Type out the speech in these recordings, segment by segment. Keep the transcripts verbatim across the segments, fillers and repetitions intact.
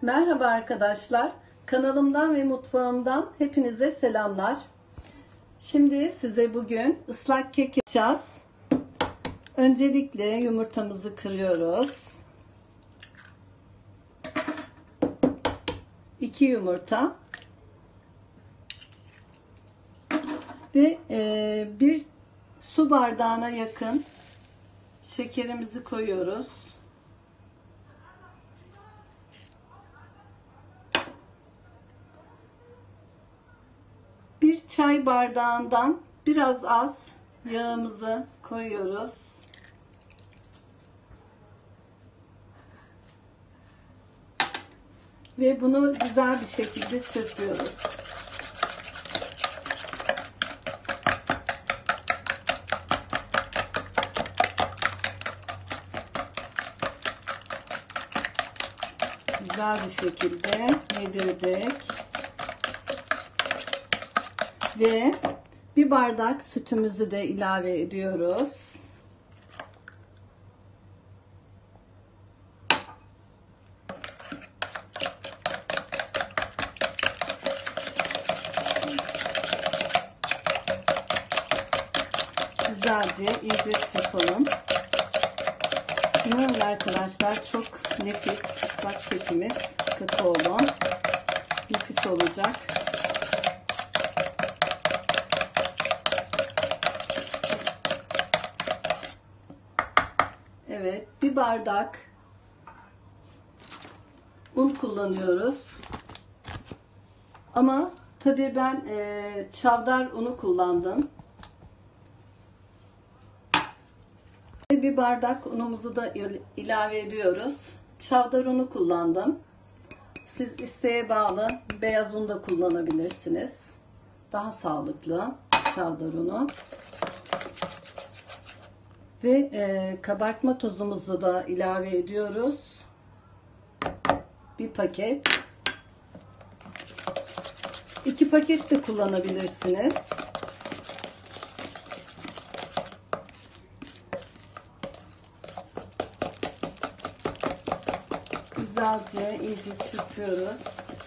Merhaba arkadaşlar. Kanalımdan ve mutfağımdan hepinize selamlar. Şimdi size bugün ıslak kek yapacağız. Öncelikle yumurtamızı kırıyoruz. iki yumurta ve e, bir su bardağına yakın şekerimizi koyuyoruz. Bir çay bardağından biraz az yağımızı koyuyoruz. Ve bunu güzel bir şekilde çırpıyoruz. Güzel bir şekilde yedirdik. Ve bir bardak sütümüzü de ilave ediyoruz. Güzelce iyice çırpalım. İnanın arkadaşlar, çok nefis ıslak kekimiz kakaolu. Nefis olacak. Evet, bir bardak un kullanıyoruz. Ama tabii ben e, çavdar unu kullandım. Bir bardak unumuzu da ilave ediyoruz. Çavdar unu kullandım. Siz isteğe bağlı beyaz un da kullanabilirsiniz. Daha sağlıklı çavdar unu. Ve e, kabartma tozumuzu da ilave ediyoruz. Bir paket. İki paket de kullanabilirsiniz. Güzelce iyice çırpıyoruz.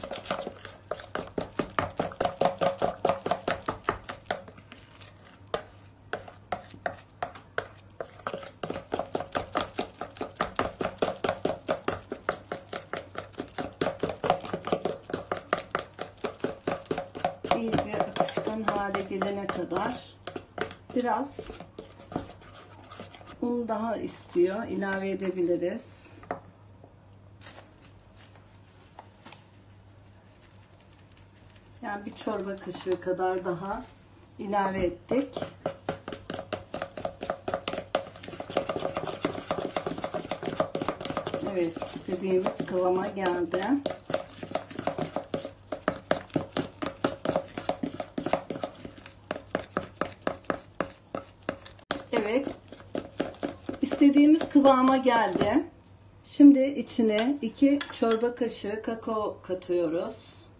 İyice akışkan hale gelene kadar biraz un daha istiyor. İlave edebiliriz. Yani bir çorba kaşığı kadar daha ilave ettik. Evet, istediğimiz kıvama geldi. Evet, istediğimiz kıvama geldi. Şimdi içine iki çorba kaşığı kakao katıyoruz.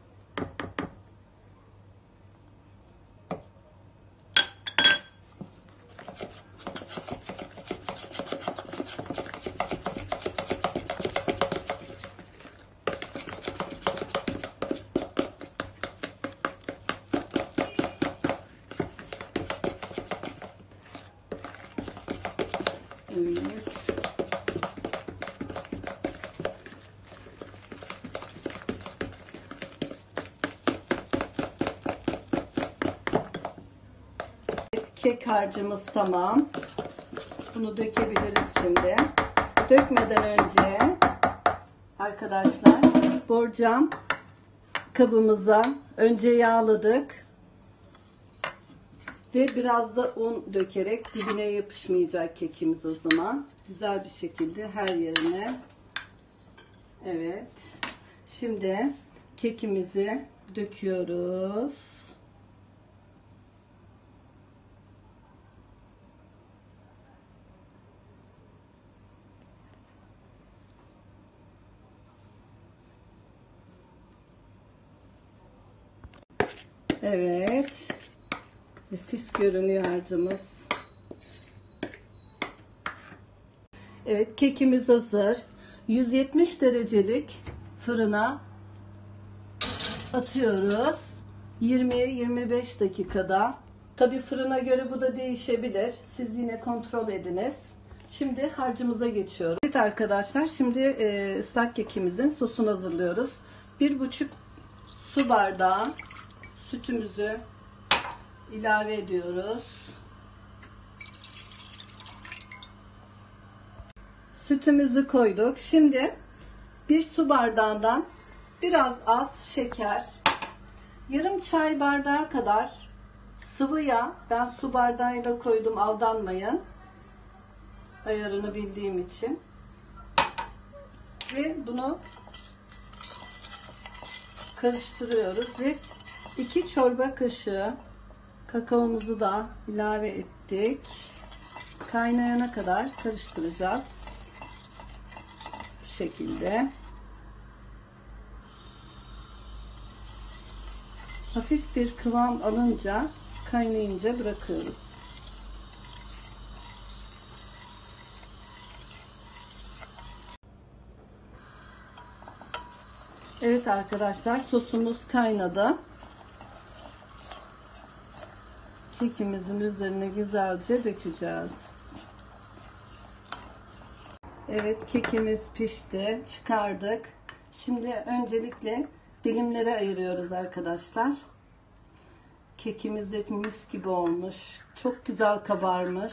Evet. Evet, kek harcımız tamam. Bunu dökebiliriz şimdi. Dökmeden önce arkadaşlar, borcam kabımıza önce yağladık. Ve biraz da un dökerek dibine yapışmayacak kekimiz o zaman. Güzel bir şekilde her yerine. Evet. Şimdi kekimizi döküyoruz. Evet. Nefis görünüyor harcımız. Evet, kekimiz hazır. yüz yetmiş derecelik fırına atıyoruz. yirmi yirmi beş dakikada. Tabi fırına göre bu da değişebilir. Siz yine kontrol ediniz. Şimdi harcımıza geçiyoruz. Evet arkadaşlar, şimdi e, ıslak kekimizin sosunu hazırlıyoruz. Bir buçuk su bardağı sütümüzü ilave ediyoruz. Sütümüzü koyduk. Şimdi bir su bardağından biraz az şeker, yarım çay bardağı kadar sıvı yağ. Ben su bardağıyla koydum, aldanmayın. Ayarını bildiğim için. Ve bunu karıştırıyoruz ve iki çorba kaşığı kakaomuzu da ilave ettik. Kaynayana kadar karıştıracağız. Bu şekilde. Hafif bir kıvam alınca, kaynayınca bırakıyoruz. Evet arkadaşlar, sosumuz kaynadı. Kekimizin üzerine güzelce dökeceğiz. Evet, kekimiz pişti. Çıkardık. Şimdi öncelikle dilimlere ayırıyoruz arkadaşlar. Kekimiz de mis gibi olmuş. Çok güzel kabarmış.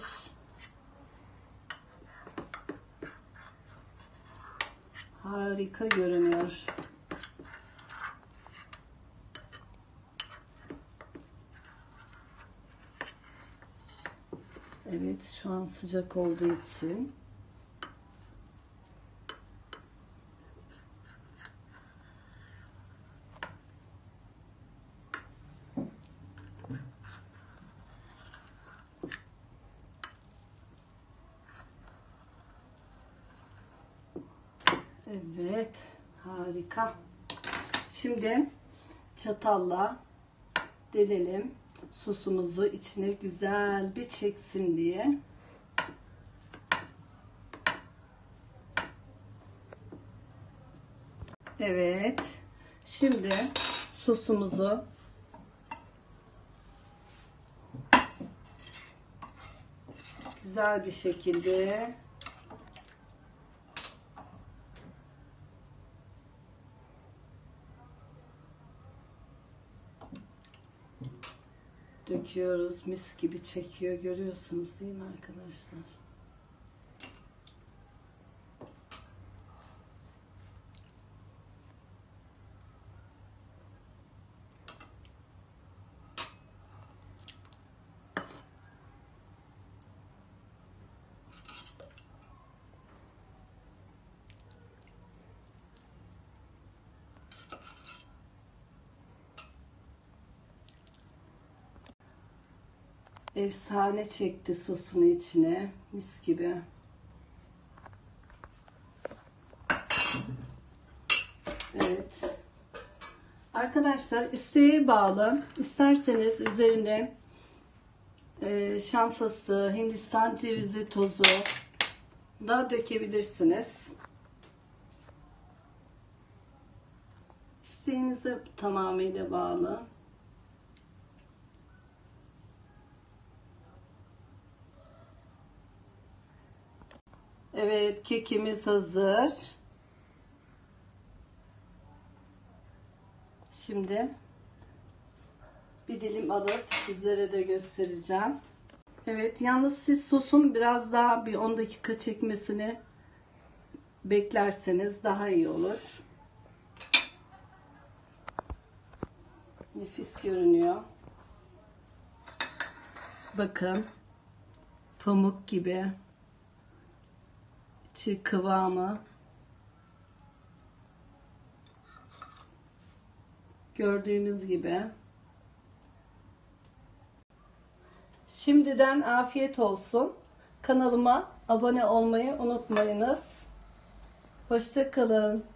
Harika görünüyor. Evet, şu an sıcak olduğu için evet, harika. Şimdi çatalla delelim. Sosumuzu içine güzel bir çeksin diye. Evet. Şimdi sosumuzu güzel bir şekilde döküyoruz. Mis gibi çekiyor. Görüyorsunuz değil mi arkadaşlar? Efsane çekti sosunu içine. Mis gibi. Evet. Arkadaşlar, isteğe bağlı. İsterseniz üzerine e, şam fıstığı, Hindistan cevizi tozu da dökebilirsiniz. İsteğinize tamamıyla bağlı. Evet, kekimiz hazır. Şimdi bir dilim alıp sizlere de göstereceğim. Evet, yalnız siz sosun biraz daha bir on dakika çekmesini beklerseniz daha iyi olur. Nefis görünüyor. Bakın, pamuk gibi. İçi kıvamı. Gördüğünüz gibi. Şimdiden afiyet olsun. Kanalıma abone olmayı unutmayınız. Hoşça kalın.